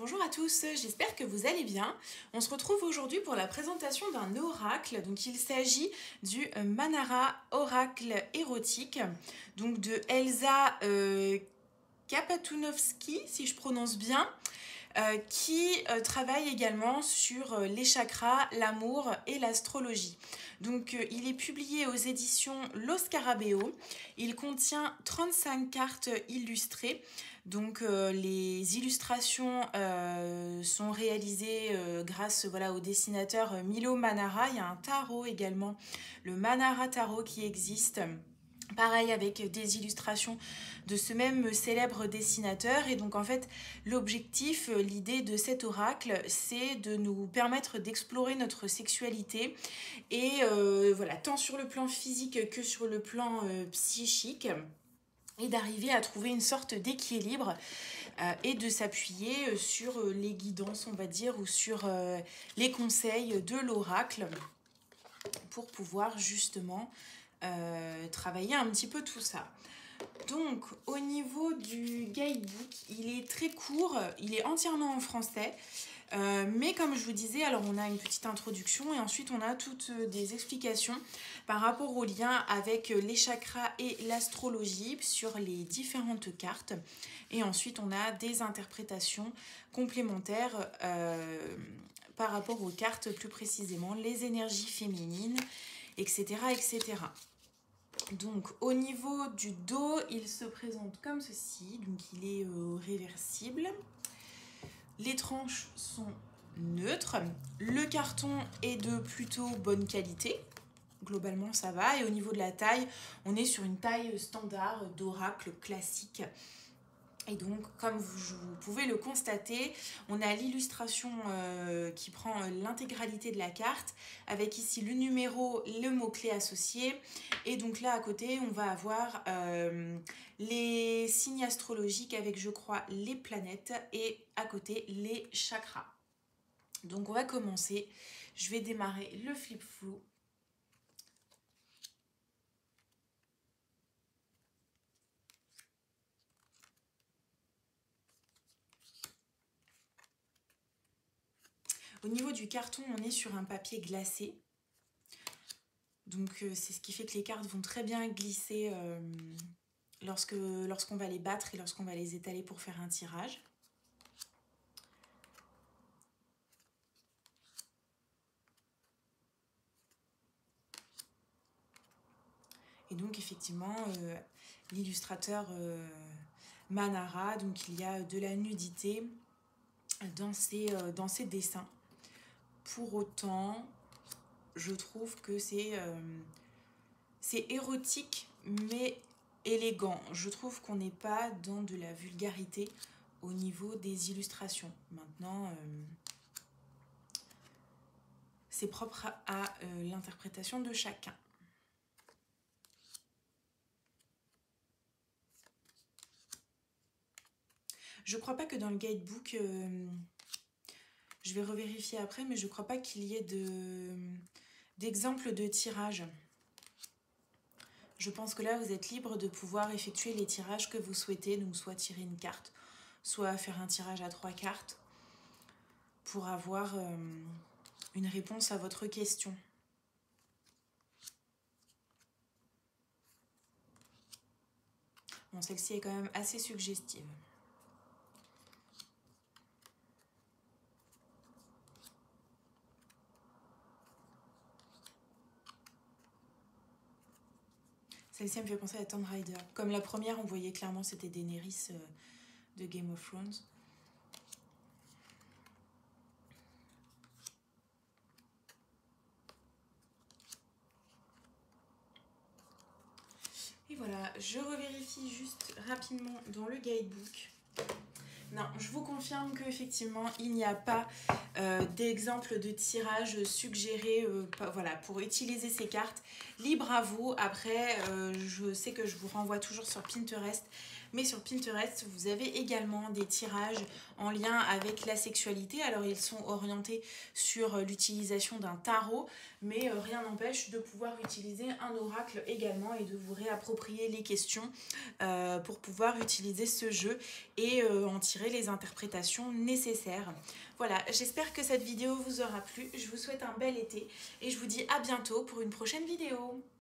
Bonjour à tous, j'espère que vous allez bien. On se retrouve aujourd'hui pour la présentation d'un oracle. Donc il s'agit du Manara Oracle érotique, donc de Elsa Kapatunowski, si je prononce bien, qui travaille également sur les chakras, l'amour et l'astrologie. Donc il est publié aux éditions Lo Scarabeo. Il contient 35 cartes illustrées. Donc les illustrations sont réalisées grâce au dessinateur Milo Manara. Il y a un tarot également, le Manara Tarot qui existe. Pareil avec des illustrations de ce même célèbre dessinateur. Et donc en fait l'objectif, l'idée de cet oracle, c'est de nous permettre d'explorer notre sexualité et tant sur le plan physique que sur le plan psychique, et d'arriver à trouver une sorte d'équilibre et de s'appuyer sur les guidances, on va dire, ou sur les conseils de l'oracle pour pouvoir justement travailler un petit peu tout ça. Donc au niveau du guidebook, il est très court, il est entièrement en français. Mais comme je vous disais, alors on a une petite introduction et ensuite on a toutes des explications par rapport au lien avec les chakras et l'astrologie sur les différentes cartes. Et ensuite on a des interprétations complémentaires par rapport aux cartes, plus précisément les énergies féminines, etc. etc. Donc au niveau du dos, il se présente comme ceci, donc il est réversible. Les tranches sont neutres. Le carton est de plutôt bonne qualité. Globalement, ça va. Et au niveau de la taille, on est sur une taille standard d'oracle classique. Et donc, comme vous pouvez le constater, on a l'illustration qui prend l'intégralité de la carte, avec ici le numéro, le mot-clé associé. Et donc là, à côté, on va avoir les signes astrologiques avec, je crois, les planètes et à côté, les chakras. Donc, on va commencer. Je vais démarrer le flip flou. Au niveau du carton, on est sur un papier glacé. Donc c'est ce qui fait que les cartes vont très bien glisser lorsqu'on va les battre et lorsqu'on va les étaler pour faire un tirage. Et donc effectivement, l'illustrateur Manara, donc il y a de la nudité dans ses dessins. Pour autant, je trouve que c'est érotique mais élégant. Je trouve qu'on n'est pas dans de la vulgarité au niveau des illustrations. Maintenant, c'est propre à l'interprétation de chacun. Je crois pas que dans le guidebook, je vais revérifier après, mais je crois pas qu'il y ait d'exemples de tirage. Je pense que là, vous êtes libre de pouvoir effectuer les tirages que vous souhaitez, donc soit tirer une carte, soit faire un tirage à 3 cartes pour avoir une réponse à votre question. Bon, celle-ci est quand même assez suggestive. Celle-ci me fait penser à Tomb Raider. Comme la première, on voyait clairement c'était Daenerys de Game of Thrones. Et voilà, je revérifie juste rapidement dans le guidebook. Non, je vous confirme qu'effectivement, il n'y a pas d'exemple de tirage suggéré pour utiliser ces cartes. Libre à vous. Après, je sais que je vous renvoie toujours sur Pinterest Mais sur Pinterest, vous avez également des tirages en lien avec la sexualité. Alors ils sont orientés sur l'utilisation d'un tarot, mais rien n'empêche de pouvoir utiliser un oracle également et de vous réapproprier les questions pour pouvoir utiliser ce jeu et en tirer les interprétations nécessaires. Voilà, j'espère que cette vidéo vous aura plu. Je vous souhaite un bel été et je vous dis à bientôt pour une prochaine vidéo.